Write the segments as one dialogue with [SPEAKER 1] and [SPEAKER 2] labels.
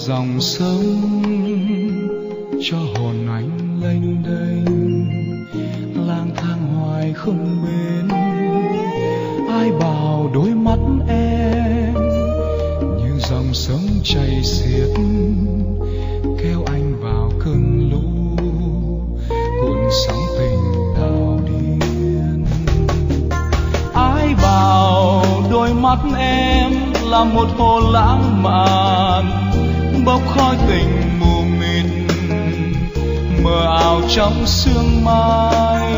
[SPEAKER 1] dòng sông cho hồn anh lênh đênh, lang thang hoài không bên. Ai bảo đôi mắt em như dòng sông chảy xiết, kéo anh vào cơn lũ cuộn sóng tình đào điên. Ai bảo đôi mắt em là một hồ lãng mạn, bốc khói tình mù mịt mờ ảo trong sương mai.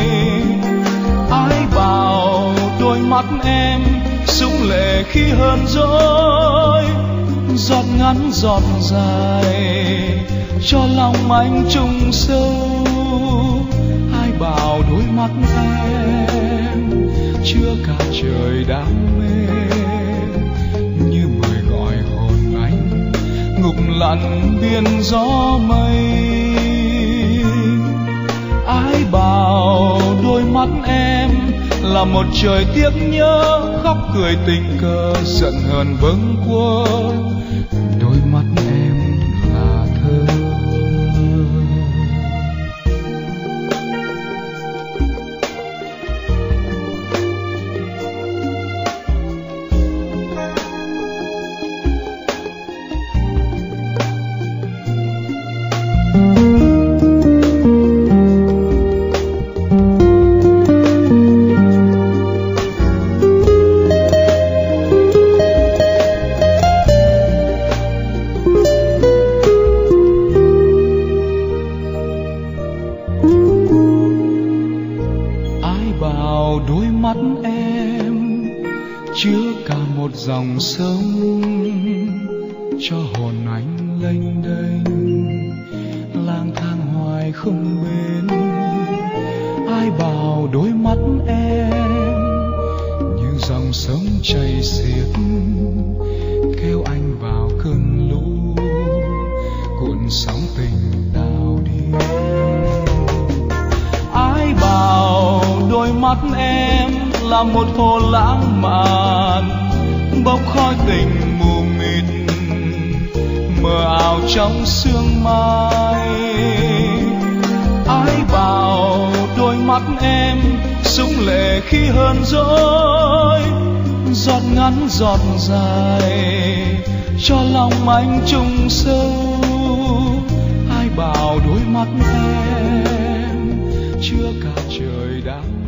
[SPEAKER 1] Ai bảo đôi mắt em sũng lệ khi hờn dỗi, giọt ngắn giọt dài cho lòng anh trùng sâu. Ai bảo đôi mắt em chứa cả trời đam mê, như mời gọi hồn anh ngục lặn biên gió mây. Ai bảo đôi mắt em là một trời tiếc nhớ, khóc cười tình cờ giận hờn bâng quơ. Đôi mắt em là thơ. Đôi mắt em chứa cả một dòng sông cho hồn anh lênh đênh, lang thang hoài không bên. Ai bảo đôi mắt em như dòng sông chảy xiết, kéo anh vào cơn lũ cuộn sóng tình đào điên. Ai bảo đôi mắt em là một hồ lãng mạn, bốc khói tình mù mịt mờ ảo trong sương mai. Ai bảo đôi mắt em sũng lệ khi hờn dỗi, giọt ngắn giọt dài cho lòng anh trùng sâu. Ai bảo đôi mắt em chứa cả trời đắng